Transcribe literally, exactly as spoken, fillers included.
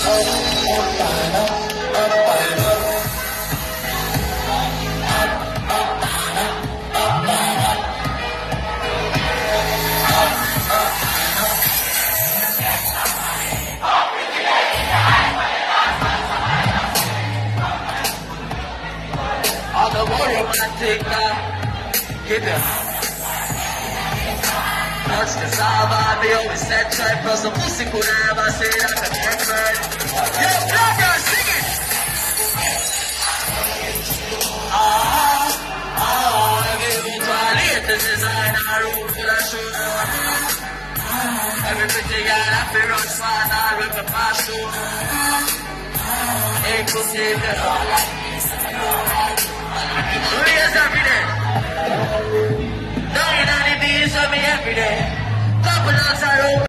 All the more romantic now. Get them. Touch the salva, they always said try plus the pussy could never say that the next word. Yo, Barbara, sing it! Ah, ah, eventually this is in our room to the show. Every pretty girl I feel on swan, I rip the past show. Ain't go save the whole life. Yes, every day. Don't you know the bees of me every day? Couple of